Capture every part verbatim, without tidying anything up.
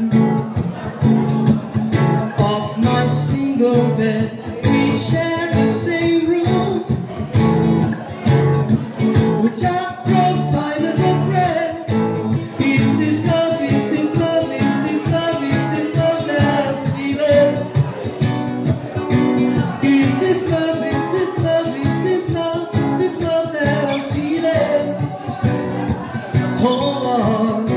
Off my single bed, we share the same room. Which I provided the bread. Is this love, is this love, is this love, is this love that I'm feeling? Is this love, is this love, is this love, this love that I'm feeling? Hold on,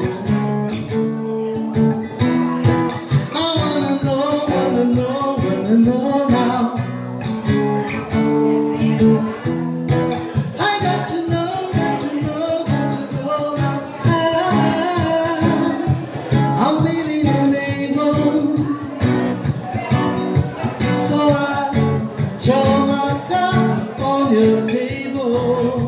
I wanna know, wanna know, wanna know now. I got to know, got to know, got to know now. I, I'm willing and able, so I throw my cards on your table.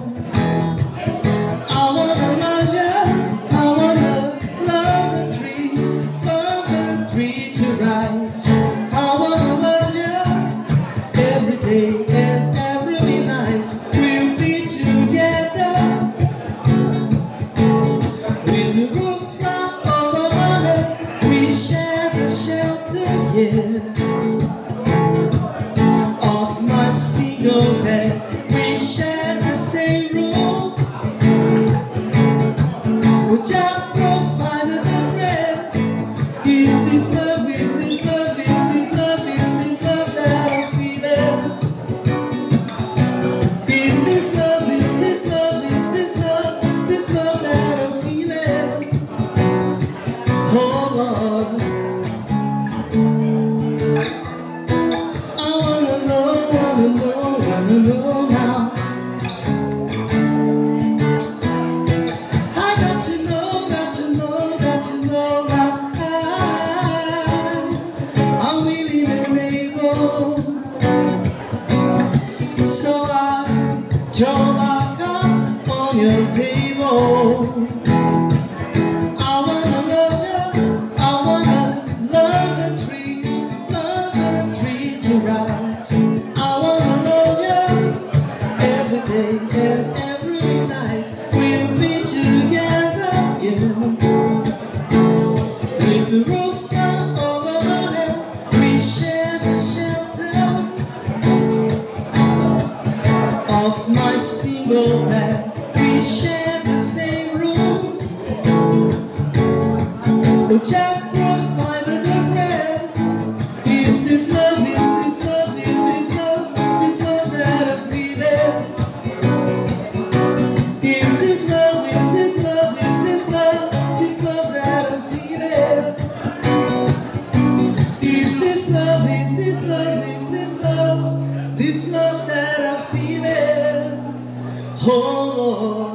I wanna love you, I wanna love and treat, love and treat you right. I wanna love you every day and every night. We'll be together with the roof right over our head. We share the shelter, yeah, of my single bed. We share the same room, which I provided the bread. Is this love, is this love, is this love, is this love that I'm feeling? Is this love, is this love, is this love, this love that I'm feeling? Hold on, I wanna know, wanna know, wanna know now. I got to know, got to know, got to know now. I, I'm willing and able, so I throw my cards on your table. I wanna love you, I wanna love and treat, love and treat you right. I wanna love you every day and every night. We'll be together, yeah, with the roof right over our head. We share the shelter of my single bed. We share the same room, which I provided the bread. Is this love, is this love, is this love, this love that I'm feeling? Is this love, is this love, is this love, this love that I'm feeling? Is this love, is this love, is this love, this love that I'm feeling? Oh Lord.